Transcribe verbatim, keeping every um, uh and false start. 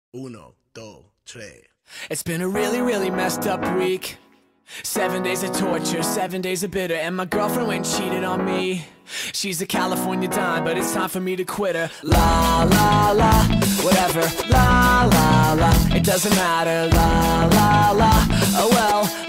Uno, dos, tres. It's been a really, really messed up week. Seven days of torture, seven days of bitter. And my girlfriend went and cheated on me. She's a California dime, but it's time for me to quit her. La, la, la, whatever. La, la, la, it doesn't matter. La, la, la, oh well.